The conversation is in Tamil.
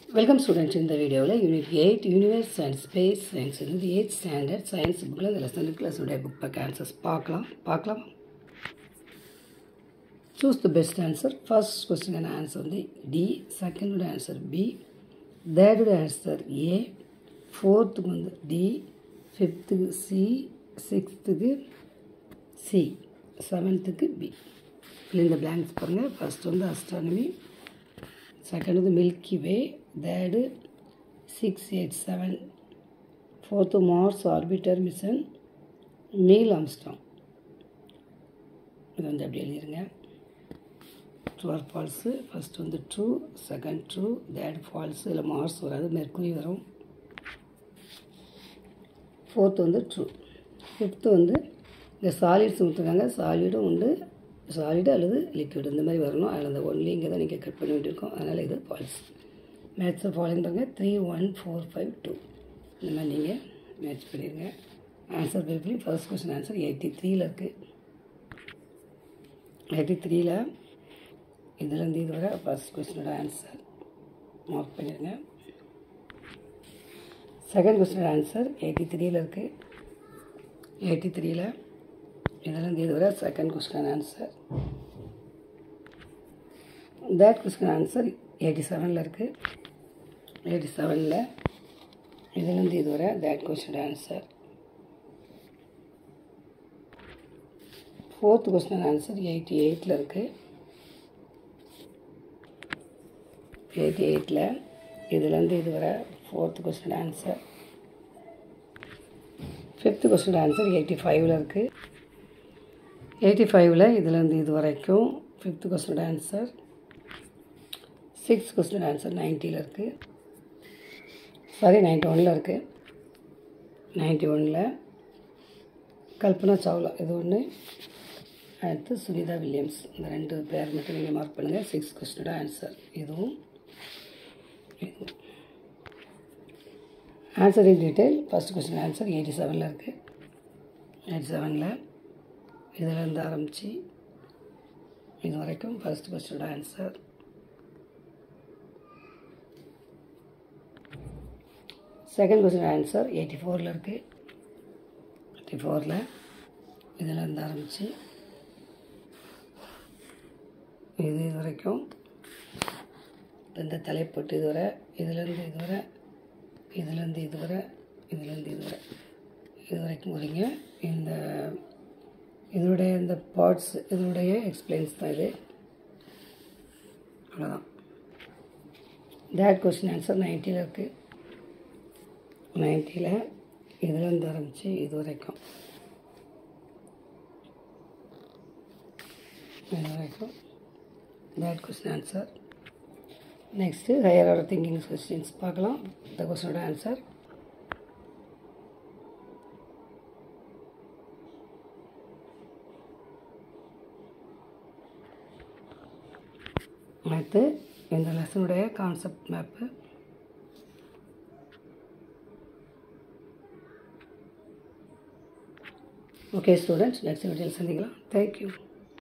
Welcome students in the video. Unit 8 Universe and Space Science in the 8th standard science book la lesson class book pack answers பார்க்கலாம். Choose the best answer. First question and answer D, second answer B, third answer A, fourth D, fifth C, sixth C, seventh B. Fill in the blanks. First one the astronomy, second the Milky Way, third 687, fourth Mars orbiter mission, Neil Armstrong. இது வந்து அப்படி எழுதிருங்க. ட்ரூ ஆர் ஃபால்ஸு, ஃபஸ்ட் வந்து true, second true, third false, இல்லை மார்ஸ் வராது, மெர்க்குரி வரும். ஃபோர்த்து வந்து ட்ரூ. ஃபிஃப்த்து வந்து இந்த சாலிட்ஸ் கொடுத்துருக்காங்க, சாலிடும் உண்டு, சாலிடு அல்லது லிக்விட் இந்த மாதிரி வரணும். அதில் அந்த ஒன்லி இங்கே தான் நீங்கள் கட் பண்ண வேண்டியிருக்கோம், அதனால் இது ஃபால்ஸ். மேட்ச்சை ஃபாலோயிங் பாருங்கள், 3, 1, 4, 5, 2 இந்த மாதிரி நீங்கள் மேட்ச் பண்ணிடுங்க. ஆன்சர் பேப்பரி ஃபர்ஸ்ட் கொஸ்டின் ஆன்சர் 83ல் இருக்குது. 83ல் இதுலேருந்து இது வரை ஃபர்ஸ்ட் கொஸ்டினோட ஆன்சர் மார்க் பண்ணிடுங்க. செகண்ட் கொஸ்டினோட ஆன்சர் 83ல் இருக்குது. 83ல் இதுலேருந்து இது வரை second question answer. Third question answer 87ல் இருக்குது. 87ல் இதுலேருந்து இது வரை third question answer. Fourth question answer 88ல் இருக்குது. 88ல் இதுலேருந்து இது வரை fourth question answer. Fifth question answer 85ல் இருக்குது. 85ல் இதுலேருந்து இது வரைக்கும் fifth question answer. Sixth question answer 90ல் இருக்குது. 91ல் இருக்குது. 91ல் கல்பனா சாவ்லா இது ஒன்று, அடுத்து சுனிதா வில்லியம்ஸ், இந்த ரெண்டு பேர் மட்டும் நீங்கள் மார்க் பண்ணுங்கள். சிக்ஸ்த் கொஸ்டினோட ஆன்சர் இதுவும். Answer in detail. First question answer 87ல் இருக்குது. 87ல் இதிலேருந்து ஆரம்பித்து இது வரைக்கும் ஃபஸ்ட் கொஸ்டினோட ஆன்சர். செகண்ட் கொஸ்டின் ஆன்சர் 84ல் இருக்குது. 84ல் இதிலேருந்து ஆரம்பித்து இது வரைக்கும் இந்த தலைப்பட்டு இது வரை, இதுலேருந்து இது வரை, இதுலேருந்து இது வரை, இதுலேருந்து இது வரை, இது வரைக்கும் முடிங்க. இந்த இதனுடைய இந்த பார்ட்ஸ் இதனுடைய எக்ஸ்பிளைன்ஸ் தான் இது, அவ்வளோதான். தேர்ட் கொஸ்டின் ஆன்சர் 90ல் இருக்குது. 90ல் இதுலேருந்து ஆரம்பித்து இது வரைக்கும், இது வரைக்கும் third question answer. Next higher order thinking questions பார்க்கலாம். இந்த கொஸ்டினோட ஆன்சர். அடுத்து இந்த லெசனுடைய concept map. Okay students, next வீடியோவில் சந்திக்கலாம். தேங்க்யூ.